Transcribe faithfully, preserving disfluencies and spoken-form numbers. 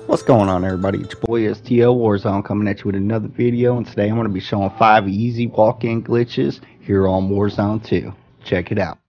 What's going on, everybody? It's your boy S T L Warzone coming at you with another video, and today I'm going to be showing five easy walk-in glitches here on Warzone two. Check it out.